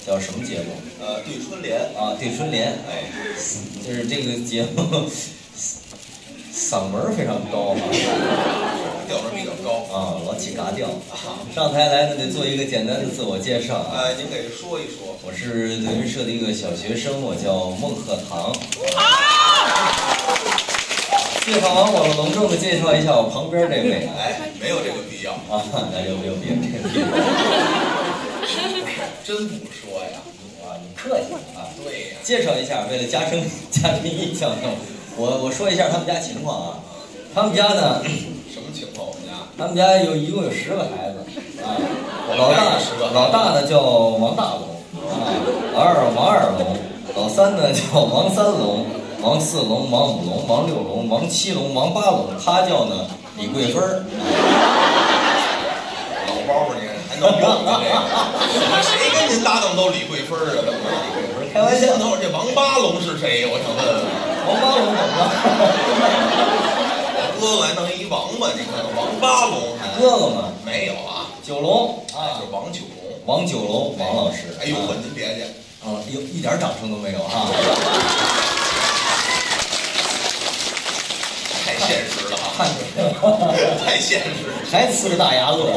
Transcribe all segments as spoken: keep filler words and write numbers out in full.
叫什么节目？ 呃，对春联啊，对春联。 哎， 就是这个节目嗓门非常高啊， 调门比较高啊，老起嘎调。上台来呢得做一个简单的自我介绍。 哎，您给说一说。 我是德云社的一个小学生，我叫孟鹤堂。介绍完我了，隆重的介绍一下我旁边这位。 哎，没有这个必要啊，那就没有别这个必要。 真不说呀。 啊，你客气啊。 对呀。 介绍一下，为了加深加深印象，我我说一下他们家情况啊。他们家呢？ 什么情况？我们家？ 他们家有一共有十个孩子啊。老大十个。 老大呢叫王大龙啊，老二王二龙，老三呢叫王三龙。王四龙、王五龙、王六龙、王七龙、王八龙，他叫呢李桂芬儿。 老包你还能用呢这个？谁跟您搭档都李桂芬儿啊？ 李桂芬，开玩笑。 等会儿这王八龙是谁？我想问问。 王八龙怎么了？ 我哥哥还弄一王八，你看看王八龙。 哥哥吗？ 没有啊。 九龙啊，就是王九龙。 王九龙，王老师。 哎呦，我您别介。 啊，有一点掌声都没有哈。 太现实了啊！太现实， 还呲着大牙乐，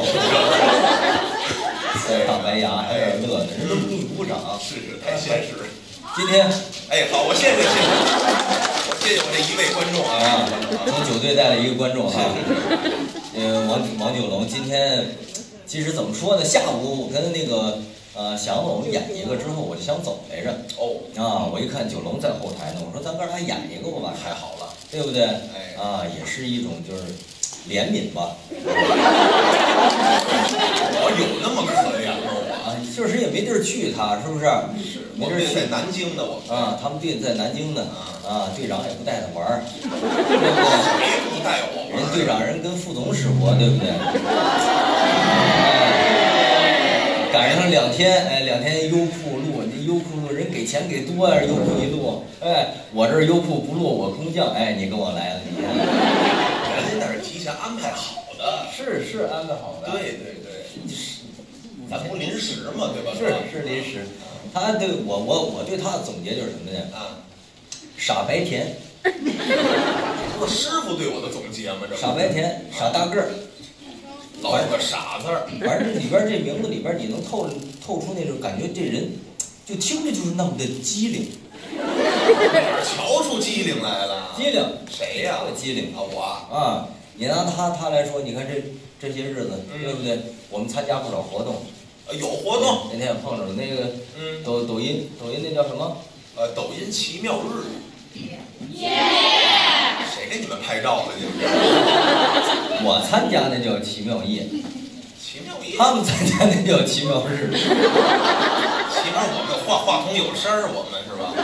呲大白牙，还有点乐的，人都给你鼓掌。 是是，太现实。 今天， 哎，好，我谢谢谢谢，我谢谢我这一位观众啊， 从九队带了一个观众啊，呃，王王九龙，今天其实怎么说呢？下午跟那个呃祥子我们演一个之后，我就想走来着。哦，啊，我一看九龙在后台呢，我说咱哥俩演一个吧， 太好了。 对不对？ 哎， 啊，也是一种就是怜悯吧。 我有那么可怜吗？我啊，确实也没地儿去，他是不是？ 是，没地儿去。在南京的我。 啊，他们队在南京呢。啊，队长也不带他玩儿。对不对？ 谁不带我玩？ 人队长人跟副总使活，对不对？哎，赶上两天，哎，两天优酷录，你优酷录人给钱给多呀，优酷一录，哎，我这优酷不录，我空降，哎，你跟我来了，你看， 人家那是提前安排好的， 是是安排好的， 对对对，咱不临时嘛，对吧？ 是是临时，他对我我我对他的总结就是什么呢？啊，傻白甜， 我师傅对我的总结嘛，这傻白甜，傻大个儿。 老有个傻字儿， 反正里边这名字里边，你能透透出那种感觉，这人就听着就是那么的机灵。 哪瞧出机灵来了？ 机灵谁呀？ 机灵啊，我啊！你拿他他来说，你看这这些日子，对不对？我们参加不少活动， 有活动。 那天也碰着了那个，嗯，抖抖音抖音那叫什么？ 呃，抖音奇妙日。耶！谁给你们拍照的？你们？ 我参加那叫奇妙夜， 奇妙夜。 他们参加那叫奇妙日。 起码我们话话筒有声儿，我们是吧？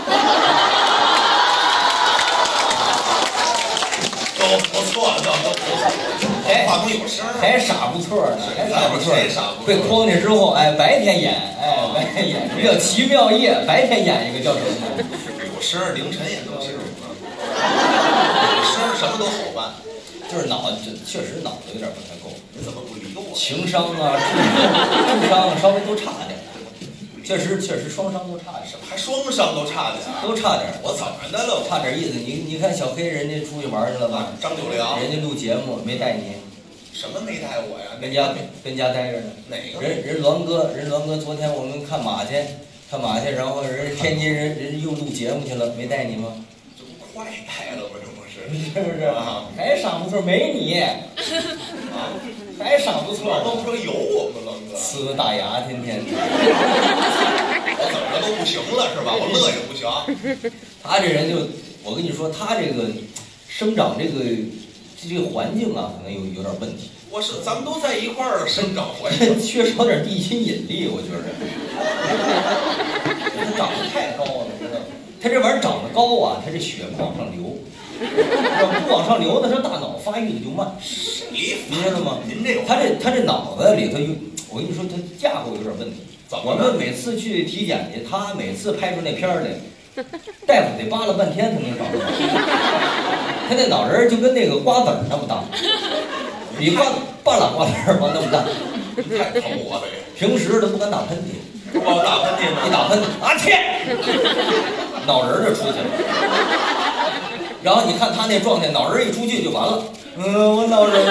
都不错，都都不错。哎，话筒有声儿， 还傻不错呢，还傻不错。 谁傻不错？ 被框下之后，哎，白天演，哎，白天演，这叫奇妙夜，白天演一个叫什么呢？ 有声儿，凌晨演都行。有声儿，什么都好办。 就是脑子，确实脑子有点不太够。 你怎么不理我？ 情商啊，智商啊，稍微都差点。确实，确实双商都差点。 什么还双商都差点？ 都差点。 我怎么的了？ 差点意思。你你看小黑人家出去玩去了吧？ 张九良， 人家录节目没带你。 什么没带我呀？ 跟家跟家待着呢。 哪个？ 人人栾哥，人栾哥昨天我们看马去，看马去，然后人天津人人又录节目去了，没带你吗？ 这不快带了吗？这不是？ 是不是？啊、还傻不错，没你。啊，还傻不错。 都说有我们栾哥。 呲大牙，天天。 我怎么着都不行了是吧？我乐也不行。 他这人就，我跟你说，他这个生长这个这个环境啊，可能有有点问题。 我是咱们都在一块儿生长环境， 缺少点地心引力，我觉得。他长得太高了，知道吗？他这玩意儿长得高啊，他这血不往上流，不往上流呢，他大脑发育的就慢。 谁？ 你知道吗？ 您这他这他这脑子里头有，我跟你说，他架构有点问题。我们每次去体检去，他每次拍出那片儿来，大夫得扒拉半天才能找出来。他那脑仁就跟那个瓜子儿那么大，比瓜半拉瓜子儿吧那么大。 太疼我了！ 平时都不敢打喷嚏， 不敢打喷嚏， 嚏呢？ 一打喷嚏，啊切，脑仁儿就出去了。然后你看他那状态，脑仁儿一出去就完了。嗯，我脑仁儿。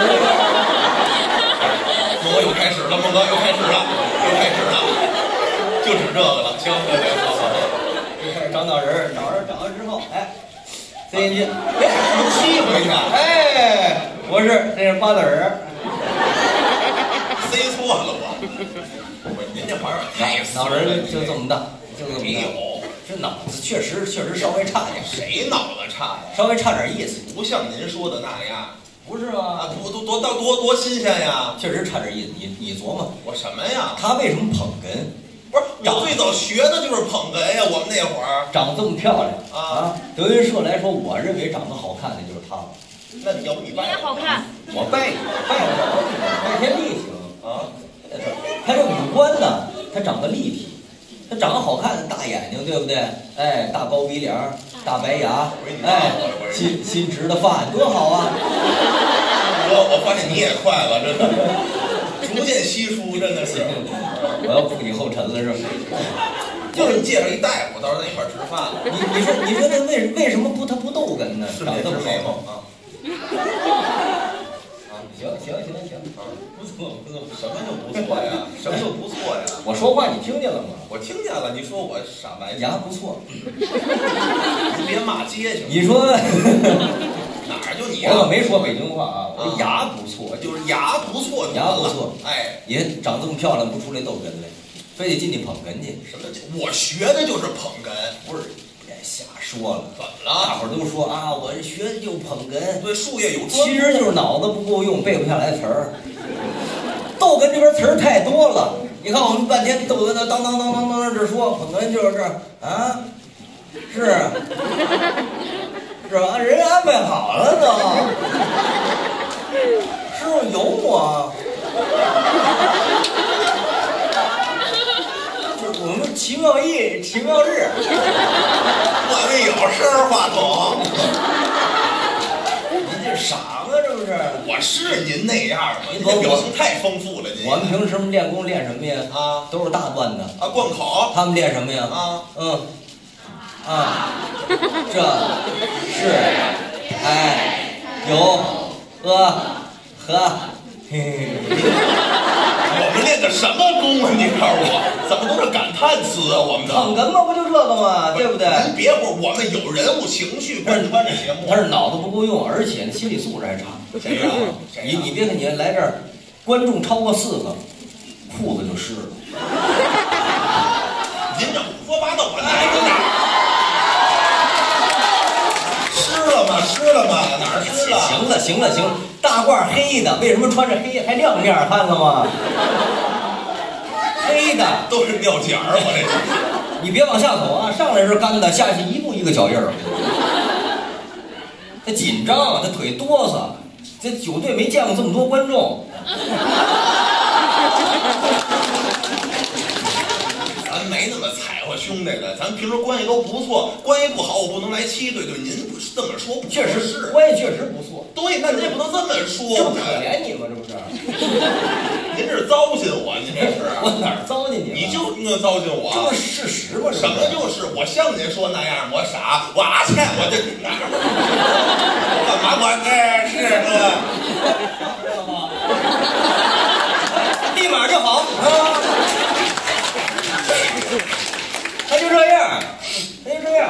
孟哥又开始了，孟哥又开始了，又开始了，就指这个了。行行行，好好好。 就开始长脑仁儿，脑仁儿长了之后，哎，塞进去，哎， 吸回去， 哎，不是，这是瓜子儿。 塞错了我。我您这玩意儿太脑仁儿就这么大，就这么大。 没有， 这脑子确实确实稍微差点， 谁脑子差呀？ 稍微差点意思， 不像您说的那样。 不是吗？ 啊，多多多多多多新鲜呀！ 确实差点意思。你你琢磨， 我什么呀？ 他为什么捧哏？ 不是，我最早学的就是捧哏呀。我们那会儿长这么漂亮啊！ 德云社来说，我认为长得好看的就是他了。 那你要不你拜？ 你也好看。 我拜拜不着你，拜天地行啊。 他这五官呢，他长得立体，他长得好看，大眼睛，对不对？哎，大高鼻梁，大白牙，哎，新新植的发，多好啊！ 哥，我发现你也快了，真的，逐渐稀疏，真的是。 我要步你后尘了，是吧？ 就给你介绍一大夫，到时候咱一块儿吃饭。 你你说你说他为为什么不他不逗哏呢？ 是这么眉毛啊。 行行行行啊，不错不错， 什么就不错呀？什么就不错呀？ 我说话你听见了吗？ 我听见了，你说我傻白牙不错， 你别骂街行吗？ 你说哪儿就你？ 我可没说北京话啊，我牙不错， 就是牙不错， 牙不错， 哎， 也长这么漂亮，不出来逗哏来，非得进去捧哏去。 什么？我学的就是捧哏， 不是。别瞎说了， 怎么了？ 大伙儿都说啊，我学的就捧哏， 对术业有专攻， 其实就是脑子不够用，背不下来词儿。逗哏这边词儿太多了，你看我们半天逗哏的当当当当当这说，捧哏就是这啊，是是吧？人安排好了都，师傅有我。我们奇妙夜，奇妙日， 我们有声话筒。 您这傻吗？这不是？ 我是您那样吗？您这表情太丰富了，您。 我们平时练功练什么呀？ 啊， 都是大段的啊，贯口。 他们练什么呀？ 啊， 嗯，啊，这是，哎，有，呃，和，嘿嘿嘿。 我们练的什么功啊？你告诉我，怎么都是感叹词啊？我们的捧哏嘛，不就这个吗？对不对？ 您别会，我们有人物情绪，贯穿着节目。 他是脑子不够用，而且心理素质还差。 谁呀？ 你你别看你来这儿，观众超过四个，裤子就湿了。 您这胡说八道，我哪儿哪儿湿了吗？湿了吗？哪儿湿了？ 行了行了行了，大褂黑的，为什么穿着黑还亮面？看了吗？黑的都是尿碱儿，我这是。 你别往下走啊，上来是干的，下去一步一个脚印儿。他紧张，他腿哆嗦，这酒队没见过这么多观众。 咱没那么踩我兄弟的，咱平时关系都不错，关系不好我不能来七队，对您不是这么说，不确实是， 关系确实不错。 对，那您也不能这么说， 这不可怜你吗？这不是？ 您这是糟践我，您这是。 我哪儿糟践你了？ 你就应该糟践我。 这不是事实吗？ 什么就是？我像您说那样，我傻，我阿欠，我这哪儿？干嘛？我这是这， 知道吗？立马就好啊！他就这样，他就这样。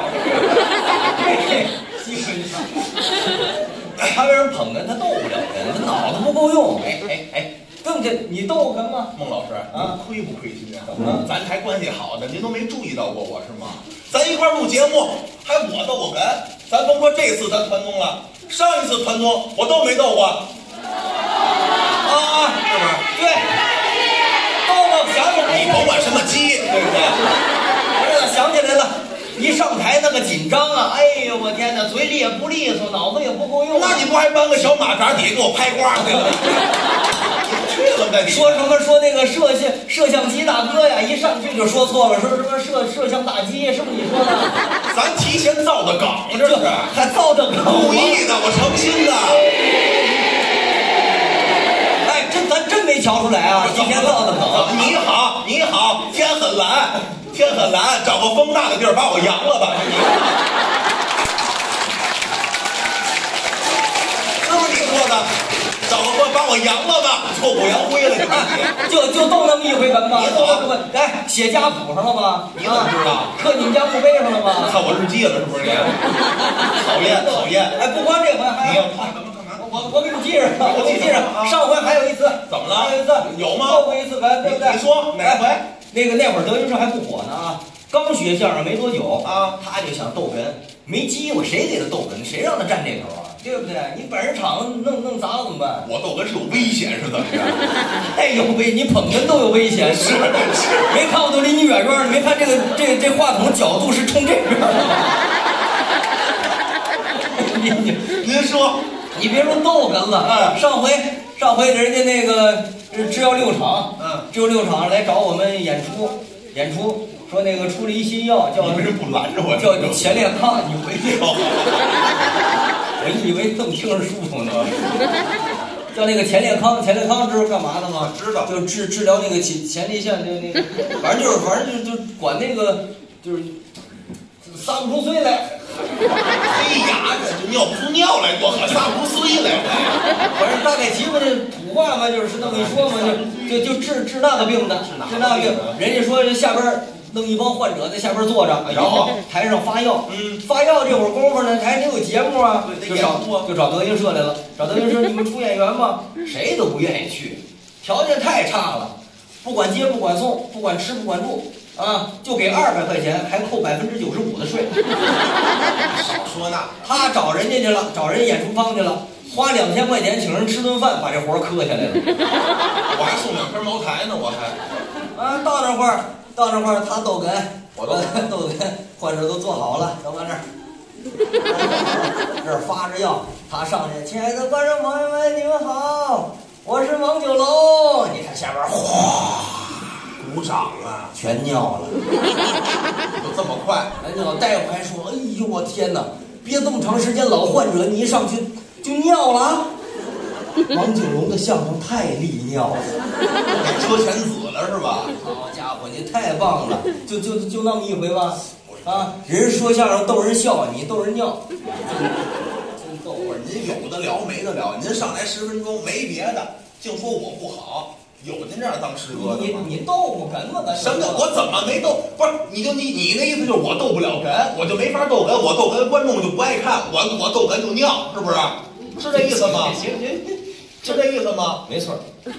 基本上，他为人捧哏，他逗不了人，他脑子不够用。哎哎哎，更这你逗哏吗？ 孟老师啊， 亏不亏心啊？ 怎么了？ 咱还关系好的，您都没注意到过我是吗？咱一块录节目，还我逗哏，咱甭说这次咱团综了，上一次团综我都没逗过。啊啊，是不是？ 对，逗我想起来， 你甭管什么鸡，对不对？ 我想起来了。一上台那个紧张啊，哎呦我天哪，嘴里也不利索，脑子也不够用、啊。 那你不还搬个小马扎底下给我拍瓜去了？去了呗！ 说什么说那个摄像摄像机大哥呀，一上去就说错了，说什么摄摄像大机，是不是你说的？ 咱提前造的梗，这是还造的梗， 故意的，我诚心的。 哎，真咱真没瞧出来啊，提前造的梗。 你好，你好，天很蓝。 天很蓝，找个风大的地儿把我扬了吧，是你。是不是你说的？找个风把我扬了吧，挫骨扬灰了，你看你。 就就都那么一回文吧。 你怎么不？哎，写家谱上了吗？ 你怎么知道？ 刻你们家墓碑上了吗？ 看我日记了是不是你？讨厌讨厌！ 哎，不光这回，还你要干嘛干嘛？ 我我给你记着，我给你记着。上回还有一次， 怎么了？ 还有一次有吗？ 斗过一次哏，对不对？ 你说哪回？ 那个那会儿德云社还不火呢啊，刚学相声没多久啊， 他就想逗哏，没机会，谁给他逗哏？谁让他站这头啊？对不对？你本事场弄弄砸了怎么办？ 我逗哏是有危险是怎么着？ 太有危，你捧哏都有危险。 是是， 没看我都离你远远的，没看这个这这话筒角度是冲这边的。你你您说， 你别说逗哏了， 嗯， 上回上回人家那个只要六场， 嗯， 只有六场来找我们演出演出，说那个出了一新药叫你为什么不拦着我？ 叫前列康，你回去。我以为这么听着舒服呢。叫那个前列康，前列康知道干嘛的吗？ 知道， 就治治疗那个前前列腺，就那个，反正就是反正就就管那个就是撒不出水来。 黑牙着就尿不出尿来多好，撒不出水来。 反正大概提吧，这土话嘛，就是那么一说嘛，就就就治治那个病的，治那个病。人家说下边弄一帮患者在下边坐着，然后台上发药。嗯，发药这会儿功夫呢，台得有节目啊，就找就找德云社来了。找德云社，你们出演员吗？谁都不愿意去，条件太差了，不管接不管送，不管吃不管住。啊，就给二百块钱，还扣百分之九十五的税。 少说那， 他找人家去了，找人演出方去了，花两千块钱请人吃顿饭，把这活儿磕下来了。 我还送两瓶茅台呢，我还。 啊，到那块儿，到那块儿，他逗哏，我都逗哏，患者都坐好了，都搁那儿，这儿发着药，他上去，亲爱的观众朋友们，你们好，我是王九龙。你看下边哗。 鼓掌啊， 全尿了， 就这么快？ 人家老大夫还说：“哎呦，我天哪，憋这么长时间，老患者你一上去就尿了。”王九龙的相声太利尿了， 给车前子了是吧？ 好家伙，你太棒了！就就就那么一回吧，啊，人说相声逗人笑，你逗人尿，真逗。 不是您有的聊没得聊，您上来十分钟没别的，净说我不好。有您这样当师哥的你你逗不哏吗？咱什么？我怎么没逗？不是，你就你你那意思就是我逗不了哏，我就没法逗哏，我逗哏观众就不爱看，我我逗哏就尿，是不是？是这意思吗？ 行行行， 是这意思吗？ 没错。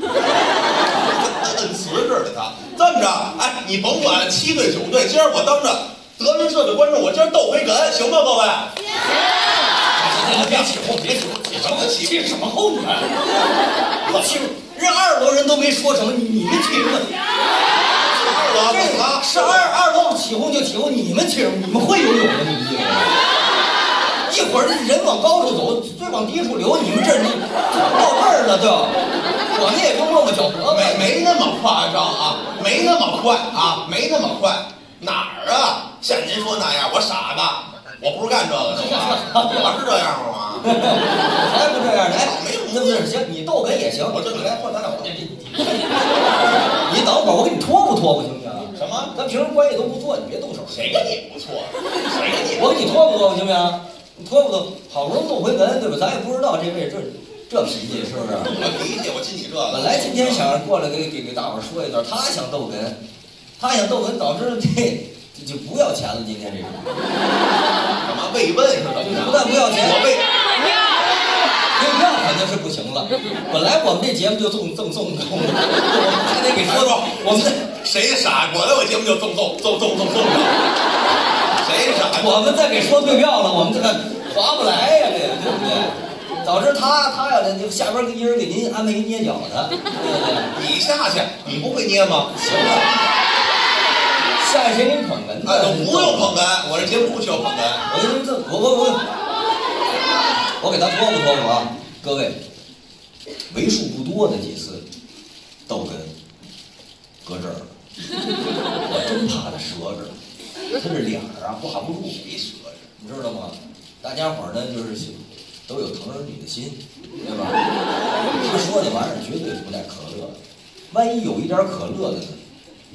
摁瓷似的他，这么着，哎，你甭管七对九对，今儿我当着德云社的观众，我今儿逗回哏，行吗？各位？ 行。别起哄，别起哄，起什么起什么哄呢？我起人二楼人都没说什么，你你们起什么？ 二楼怎么了？ 是二二楼起哄就起哄，你们起什么？你们会游泳吗？你们一会儿人往高处走，水往低处流，你们这你到这儿了就，我们也就摸摸脚脖子， 没没那么夸张啊，没那么快啊，没那么快，哪儿啊？像您说那样，我傻子，我不是干这个的吗？我是这样吗？ 才不这样呢！哎， 没那不是行，你逗哏也行， 我这你来换咱俩换。 你等会儿我给你拖不拖不行不行？ 什么？ 咱平时关系都不错，你别动手。 谁跟你不错？谁跟你？ 我给你拖不拖行不行？你拖不拖？好不容易逗回哏，对吧？咱也不知道这位这这脾气是不是？ 我理解，我信你这个。 本来今天想过来给给给大伙儿说一段，他想逗哏，他想逗哏，导致这就不要钱了。今天这个干嘛慰问是怎么着？ 不但不要钱， 我慰。 退票肯定是不行了。本来我们这节目就赠赠送的，我们还得给说说。我们谁傻？我的我节目就赠送赠赠赠送的。谁傻？ 我们再给说退票了，我们这个划不来呀，这个对不对？导致他他要就下边一人给您安排一捏脚的，对不对？ 你下去，你不会捏吗？ 行了，下去谁给你捧哏的？ 啊，都不用捧哏，我这节目不需要捧哏。 我给你这，我我我。我给他拖不拖不啊？各位，为数不多的几次逗哏，搁这儿了，我真怕他折着，他这脸儿啊挂不住， 谁折着？ 你知道吗？大家伙儿呢就是都有疼儿女的心，对吧？他说那玩意儿绝对不带可乐的，万一有一点可乐的呢，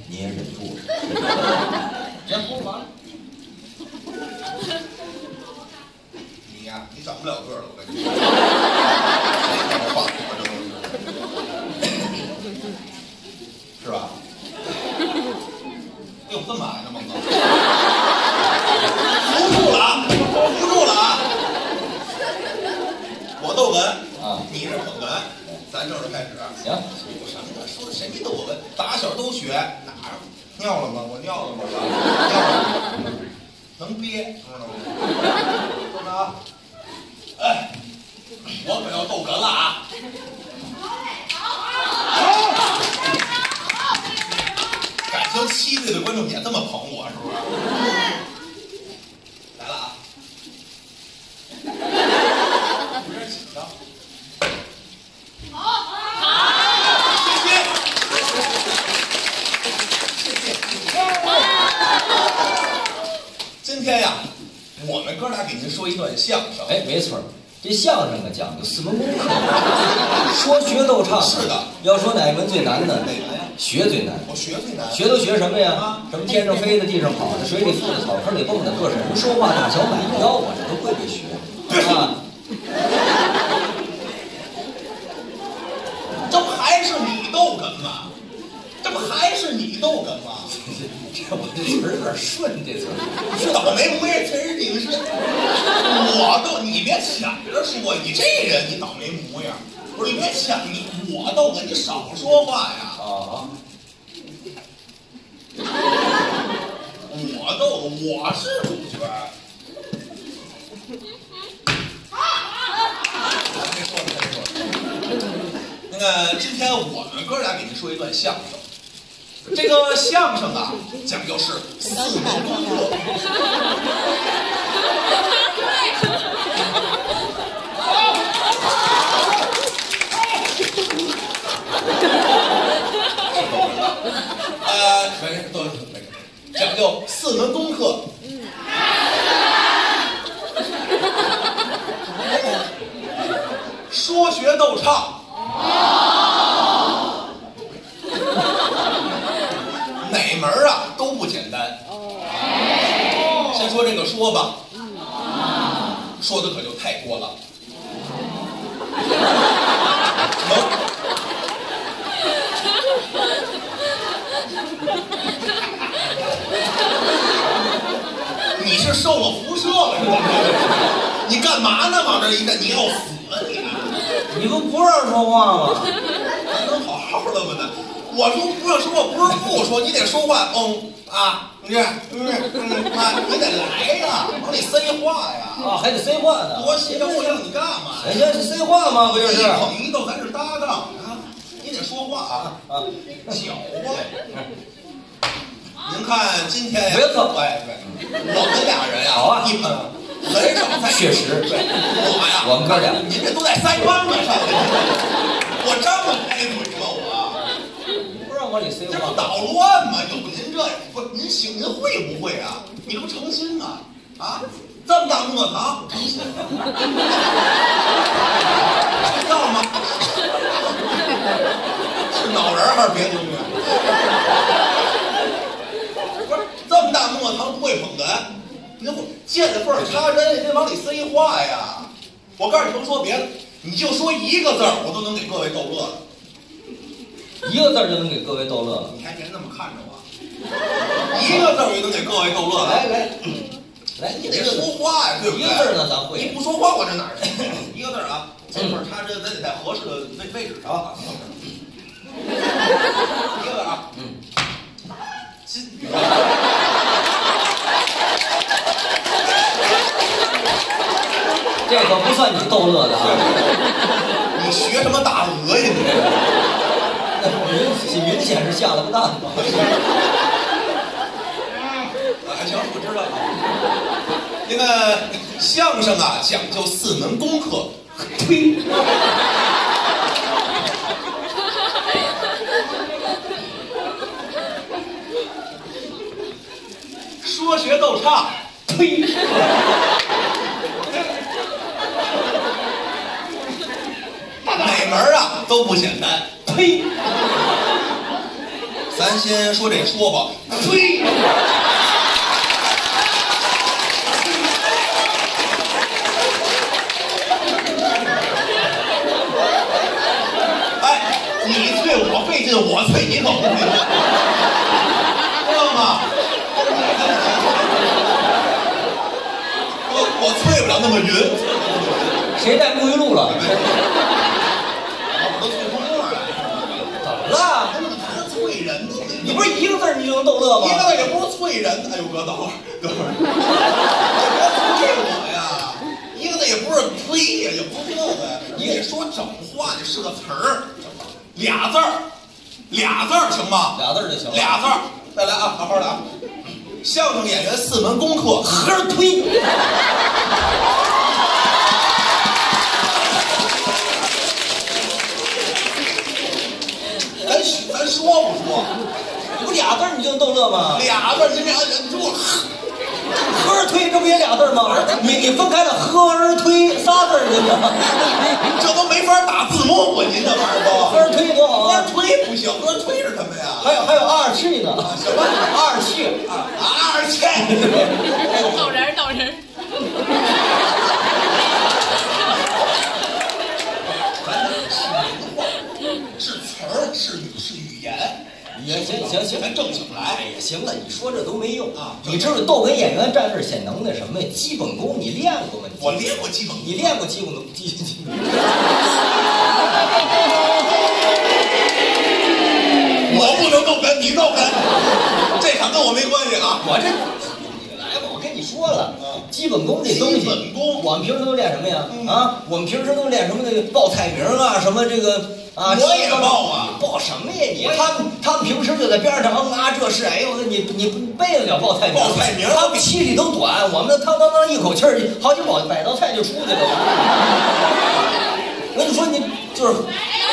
你也忍住了，忍住完了。 你呀，你长不了个了，我跟你说。话我这都是，是吧？哎呦，这么矮呢，孟哥，扶住了啊，扶住了啊！我逗哏啊，你是捧哏，咱正式开始。 行， 我什么呢？说的谁没逗我哏？打小都学，哪儿尿了吗？我尿了吗？尿了，能憋，知道吗？知道吗？哎，我可要逗哏了啊！感情七岁的观众也这么捧我，是不是？来了啊！有点紧张。好，好，谢谢，谢谢。今天呀，我们哥俩给您说一段相声。 哎，没错。这相声啊讲究四门功课，说学逗唱。 是的。 要说哪门最难呢？ 哪门呀？ 学最难。 我学最难。 学都学什么呀？ 啊、 什么天上飞的、地上跑的、水里浮的、草坑里蹦的，各种人说话、大小买腰，我这都会会学啊。 这不还是你逗哏吗？这不还是你逗哏吗？ 这我这词儿有点顺，这词儿。 是倒霉模样，词儿顶是。我逗你别抢着说，你这人你倒霉模样。不是你别抢你，我逗哏你少说话呀。 啊。 我逗我是主角。没错没错。那个今天我们哥俩给您说一段相声。这个相声啊，讲究是四门功课。呃，没事，都没事，讲究四门功课。说学逗唱。哪门啊都不简单。先说这个说吧，说的可就太多了。能。你是受了辐射了是吧？你干嘛呢？往这一站，你要死啊你！ 你不不让说话吗？ 你能好好的吗？我说不让说话，不是不说，你得说话。嗯啊，你这嗯嗯啊，你得来呀，往里塞话呀。 啊，还得塞话呢。 多行，我让你干嘛？ 人家是塞话吗？不就是？ 一捧一逗，咱是搭档啊，你得说话啊啊，搅和。您看今天呀， 别走， 哎对，我们俩人呀， 好啊， 一捧很少在。 确实， 对，我呀， 我们哥俩， 您这都在腮帮子上，我这么开嘴吗？我不让往里塞话， 这不捣乱吗？有您这不，您行，您会不会啊？你这不诚心吗？啊，这么大磨堂，诚心吗？知道吗？是脑仁还是别的东西？不是这么大磨堂不会捧哏，你不见了缝儿插针，你得往里塞话呀。我告诉你，甭说别的，你就说一个字儿，我都能给各位逗乐了。 一个字就能给各位逗乐了。 你还别那么看着我，一个字就能给各位逗乐了。 来来来， 你得说话呀，对不对？ 一个字呢，咱会。 你不说话，我这哪儿去？一个字啊，见缝插针，咱得在合适的位位置上啊。一个字啊，嗯，金。 这可不算你逗乐的啊！ 你学什么大鹅呀你？ 明明显是下了个蛋嘛！ 啊，行，我知道了。那个相声啊，讲究四门功课。呸！说学逗唱。呸！哪门啊都不简单。呸！三咱先说这说吧。呸！哎，你催我费劲，我催你可不费劲，知道吗？我我催不了那么匀。 谁带沐浴露了？ 我都催疯了。 怎么了？ 他催人呢？ 你不是一个字你就能逗乐吗？ 一个字也不是催人。哎呦哥，等会儿，等会儿，别催我呀！一个字也不是催呀，也不是那个呀。你得说整话，得是个词儿，俩字儿，俩字儿行吗？ 俩字儿就行了。 俩字儿，再来啊，好好的啊。相声演员四门功课， 合着推。 咱咱说不说？ 你不俩字你就能逗乐吗？ 俩字，你俩忍住。 合而推，这不也俩字吗？你你分开了，合而推仨字行吗？ 这都没法打字幕啊！您这玩意儿都合而推多好啊！ 合而推不行，合而推是什么呀？ 还有还有二气呢？ 什么二气？ 二气？ 逗人逗人。 是词儿，是语是语言。 也行行行， 咱正经来。 哎呀，行了，你说这都没用啊！ 你知道逗哏演员站这儿显能耐什么呀？基本功你练过吗？ 我练过基本功， 你练过基本功？基基本功？ 我不能逗哏，你逗哏，这场跟我没关系啊！ 我这，你来吧，我跟你说了，基本功这东西， 基本功， 我们平时都练什么呀？啊，我们平时都练什么？那个报菜名啊，什么这个啊， 我也报啊， 报什么呀你？他们他们平时就在边上啊，这是哎呦，你你背得了报菜名？ 报菜名， 他们气力都短，我们汤当当一口气儿，好几百百道菜就出去了。我跟你说，你就是。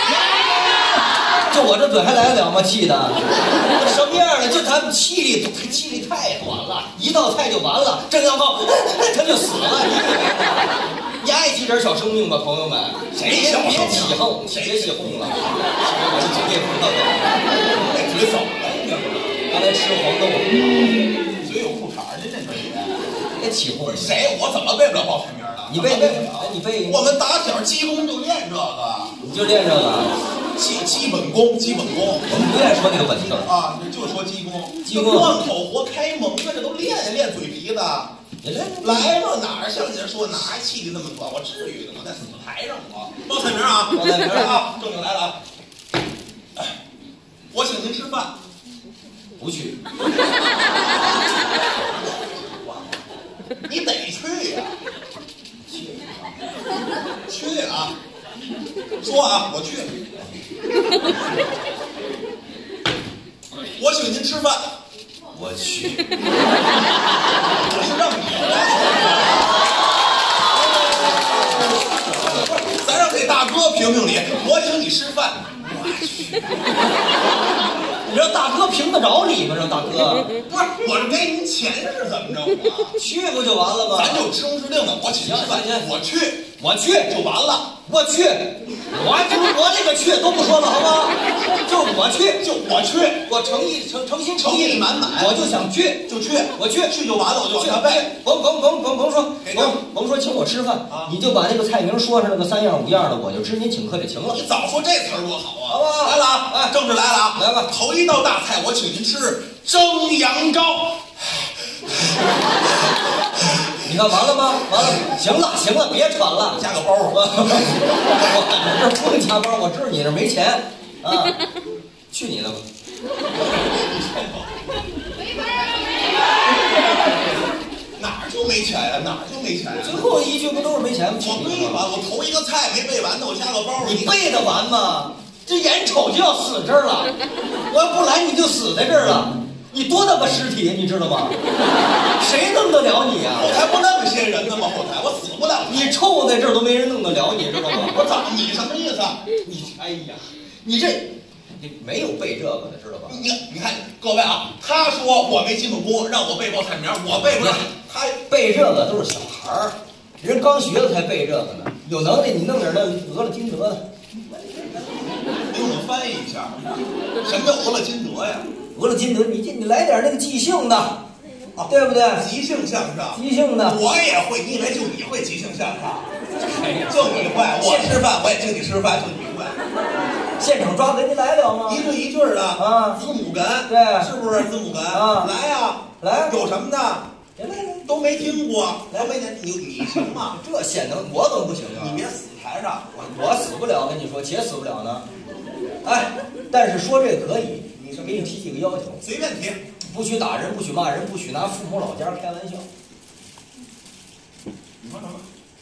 就我这嘴还来得了吗？气的什么样的？就他们气力气力太短了，一道菜就完了，正要报他就死了。你爱惜点小生命吧，朋友们。 谁小别起哄，别起哄了。我这嘴也不知道怎么了， 这嘴怎么了？ 刚才吃黄豆， 嘴有裤衩，您这嘴别起哄。 谁？我怎么背不了报菜名了？ 你背背，你背。 我们打小基功就练这个， 你就练这个。 基基本功，基本功， 我们不愿意说那个本字啊，就说基功， 基功贯口活开蒙啊，这都练呀练嘴皮子。来吧，哪儿像您说哪儿气力那么短？我至于的吗？在死台上我报菜名啊， 报菜名啊，正经来了啊！我请您吃饭， 不去。 你得去呀、啊，去去啊！说啊，我去。我请您吃饭， 我去。 我是让你来，咱让这大哥评评理。我请你吃饭，我去。 你让大哥评得着你吗？让大哥， 不是，我是给您钱是怎么着？我去不就完了吗？ 咱就知知定的，我请您吃饭，我去， 我去就完了。 我去，我我这个去都不说了，好吗？就我去， 就我去， 我诚意诚诚心诚意满满， 我就想去， 就去， 我去， 去就完了，我就去。 背， 甭甭甭甭甭说，甭甭说请我吃饭啊， 你就把那个菜名说上那个三样五样的，我就知您请客就行了。 你早说这词儿多好啊！ 好吧， 来了啊，哎，正式来了啊， 来吧， 头一道大菜我请您吃蒸羊羔。 你看完了吗？完了，行了行了，别喘了， 加个包儿。 我我这不用加包，我知道你这没钱啊，去你的吧！ 哪儿就没钱呀？哪儿就没钱呀？ 最后一句不都是没钱吗？ 我背完，我头一个菜没背完呢，我加个包儿。 你背得完吗？这眼瞅就要死这儿了，我要不来你就死在这儿了。你多大个尸体，你知道吗？谁弄得了你呀、啊？ 后台不那么些人呢吗？后台我死不了。 你臭在这儿都没人弄得了你，知道吗？ 我怎么？你什么意思？ 你哎呀，你这你没有背这个的，知道吧？ 你你看各位啊，他说我没基本功，让我背报菜名，我背不了。他背这个都是小孩儿，人刚学的才背这个呢。有能耐你弄点那俄了金德的。 用的翻译一下，什么叫俄勒金德呀？ 俄勒金德，你这你来点那个即兴的，啊，对不对？ 即兴相声， 即兴的， 我也会。你以为就你会即兴相声？就你会，我吃饭我也请你吃饭，就你会。 现场抓给你来了吗？ 一对一句的啊， 字母哏， 对， 是不是字母哏？ 啊， 来呀， 来， 有什么的？ 来来来， 都没听过，来没听你你行吗？ 这显得我怎么不行啊？ 你别死台上， 我我死不了，跟你说，且死不了呢。哎，但是说这个可以，你是给你提几个要求， 随便提， 不许打人，不许骂人，不许拿父母老家开玩笑。 你说什么？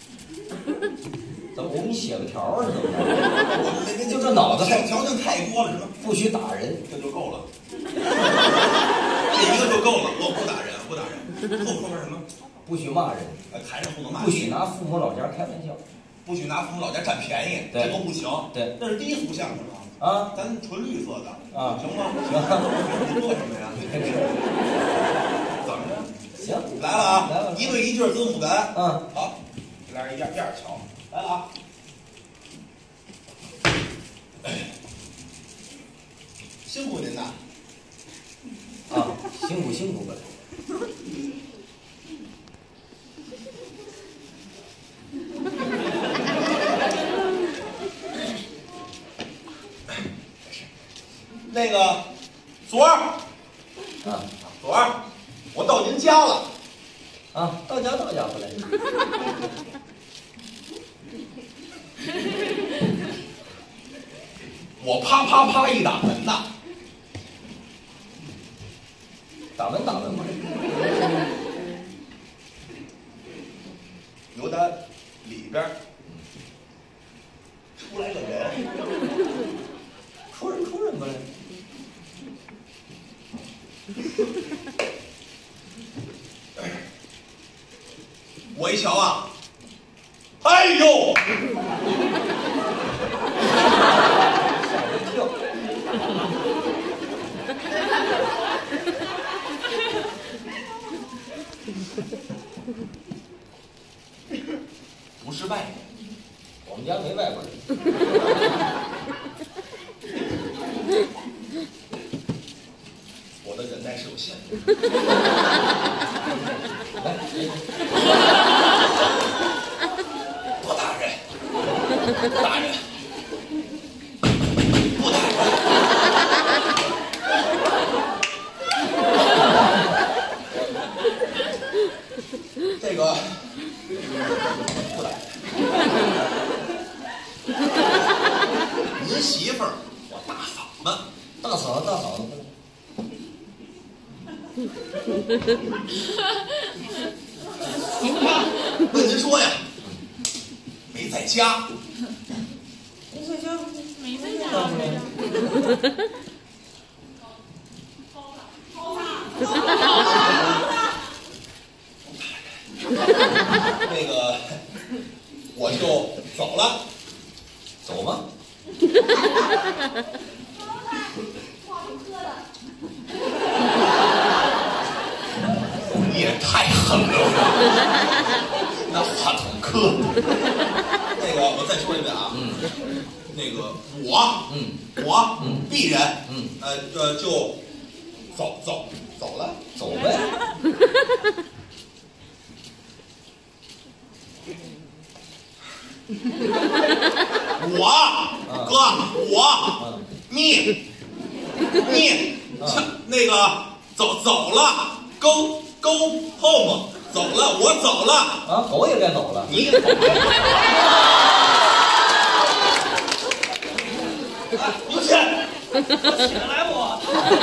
怎么我给你写个条儿是怎么着？就这脑子条条件太多了，什么？ 不许打人， 这就够了。这一个就够了，我不打人，不打人。后后面什么？ 不许骂人， 台上不能骂。 不许拿父母老家开玩笑， 不许拿父母老家占便宜，这都不行。 对， 那是低俗相声啊。 啊， 咱纯绿色的啊， 行吗？ 行。 你做什么呀？怎么着？ 行， 来了啊！ 来了， 一对一句字母哏。 嗯， 好，这俩人一样样瞧。来了啊！辛苦您呐！ 啊，辛苦辛苦了。 那个昨儿啊， 昨儿我到您家了啊，到家到家回来。 我啪啪啪一打门呐， 打门打门吧。 由他里边出来个人， 出人出人吧。 我一瞧啊，哎呦！ 吓我一跳。 不是外人， 我们家没外国人。 我的忍耐是有限的。不打人，不打人，不打人。这个不打人。您媳妇儿，我大嫂子， 大嫂子大嫂子。 问您说呀，没在家， 没在家， 没在家没着。 那个我就走了， 走吧。 你也太狠了，那话筒磕。那个我再说一遍啊， 嗯， 那个我， 嗯， 我， 嗯， 鄙人， 嗯， 呃呃，就走走走了， 走呗。 我哥，我你你那个走走了，go go home， 走了，我走了啊，狗也该走了， 你走了。刘谦， 起来我，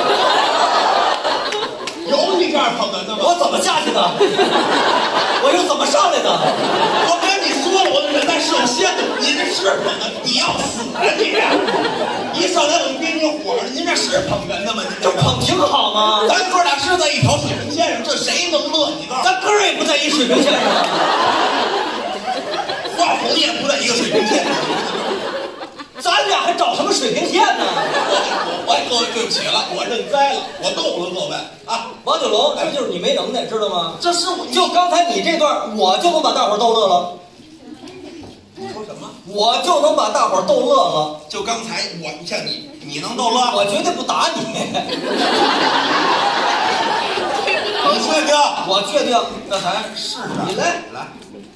有你这样捧哏的吗？ 我怎么下去的？我又怎么上来的？ 我跟你说了，我的忍耐是有限的。你这是捧哏，你要死啊你！一上来我就憋你火了，您这是捧哏的吗？您这捧挺好吗？ 咱哥俩是在一条水平线上，这谁能乐？你告诉我， 咱哥儿也不在一水平线上， 话筒也不在一个水平线上。 咱俩还找什么水平线呢？ 我我各位对不起了，我认栽了，我逗了各位啊！ 王九龙，这就是你没能耐，知道吗？ 这是我就刚才你这段，我就能把大伙儿逗乐了。 你说什么？ 我就能把大伙儿逗乐了。 就刚才我像你你能逗乐？ 我绝对不打你。 你确定？ 我确定。 那咱试试。 你来来。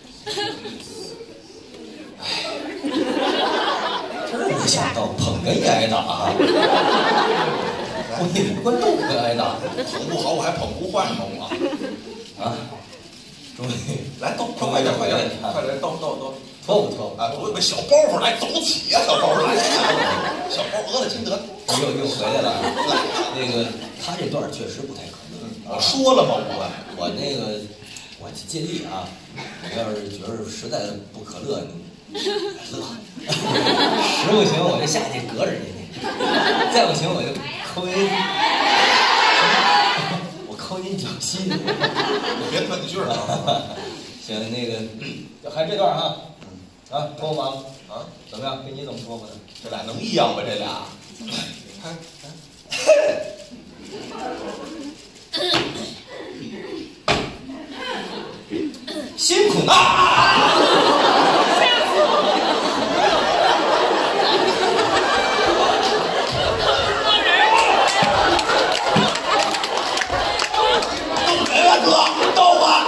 真没想到捧哏也挨打啊！我以为观众会挨打。 捧不好我还捧不坏呢我。 啊！终于来逗，快点快点快点逗逗逗。 脱不脱？ 啊，不不，小包袱来走起呀，小包袱来呀，小包俄了金德， 又又回来了。那个他这段确实不太可能。 我说了吗？我我那个我尽力啊。我要是觉得实在不可乐，你乐；实不行我就下去隔着你，再不行我就抠音，我抠音脚心。 你别断句啊。 行，那个还这段哈。啊，脱吗？啊，怎么样？跟你怎么说吧呢？ 这俩能一样吗？这俩？ 辛苦了。 逗人啊，哥，逗啊！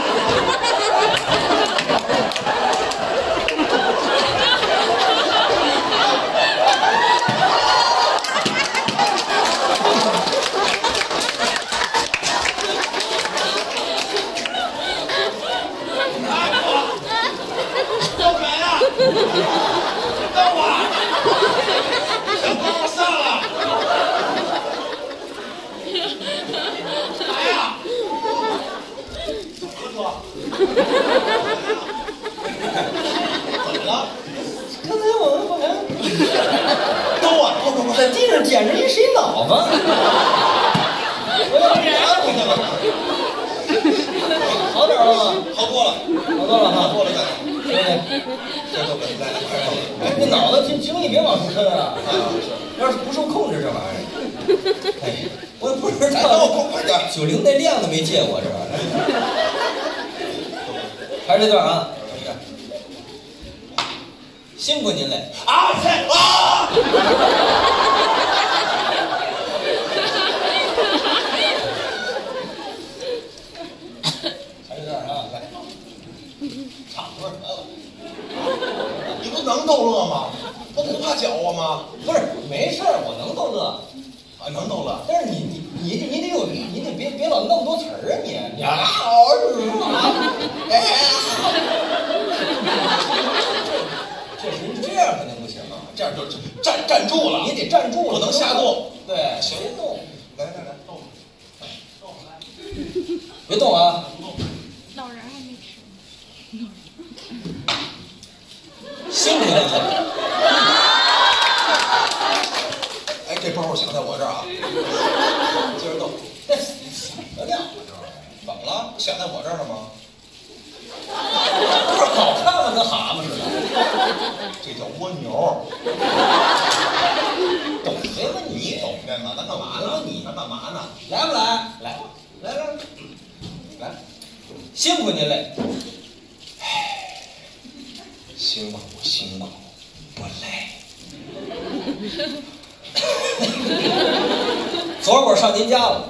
在地上捡着一谁脑吗？我要拿回去了。好点了吗？ 好多了， 好多了哈， 好多了， 对对， 这都来来来， 哎，这脑子轻轻易别往出抻啊！ 啊是， 要是不受控制这玩意儿，哎，我也不知来， 道。 快快点！ 九零那量都没借我，这玩意儿。还是这段啊，辛苦您了啊！啊！ 还是这段啊，来，差不多了。 你不能逗乐吗？不不怕搅和吗？ 不是，没事儿，我能逗乐。 啊，能逗乐。 但是你你你得你得有你得别别老那么多词儿啊你你啊这是这样肯定不行啊， 这样就站站住了， 你得站住了， 不能下动。 对， 行别动， 来来来，动，动， 别动啊！ 老人还没吃。 辛苦了。 哎，这包想在我这儿啊，接着动。 这想得了吗？这玩意儿怎么了？想在我这儿了吗？ 不是好看吗？跟蛤蟆似的。 这叫蜗牛。 懂没问你题， 懂的吗？咱干嘛呢？你咱干嘛呢？ 来不来？来，来来来，辛苦您嘞。 辛苦辛苦，不累。 昨儿我上您家了，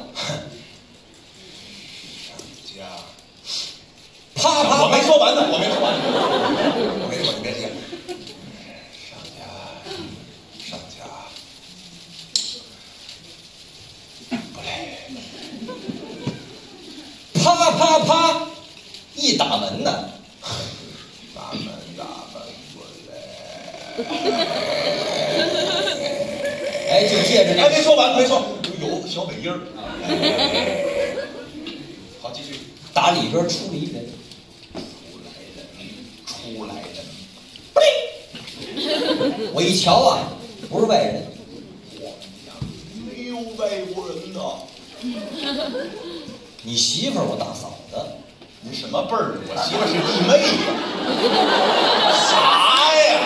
家， 啪啪， 我没说完呢，我没说完呢，我没说，你别接。上家，上家，不累。 啪啪啪，一打门呢。 大门大门不累。 哎，就借着这， 还没说完，没说，有小尾音儿。好，继续。 打里边出了一人， 出来人， 我一瞧啊，不是外人， 没有外国人呐。 你媳妇儿我大嫂子。 你什么辈儿的？我媳妇是弟妹呀。啥呀？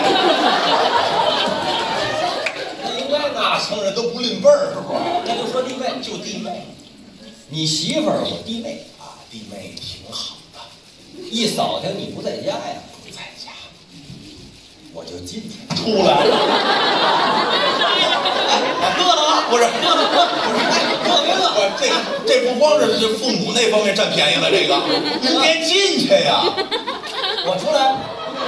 应该大成人都不吝辈儿，是不是？ 那就说弟妹， 就弟妹你媳妇儿我弟妹， 啊，弟妹挺好的。 一扫听你不在家呀， 不在家， 我就进去。 出来了。啊，乐不是，不是，我这这不光是这父母那方面占便宜了，这个您别进去呀！ 我出来，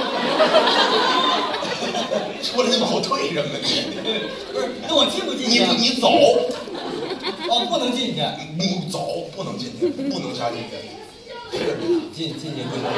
出来你往后退什么你？ 不是，那我进不进去？ 你不你走， 哦，不能进去， 你走不能进去，不能瞎进去。 进进去不行。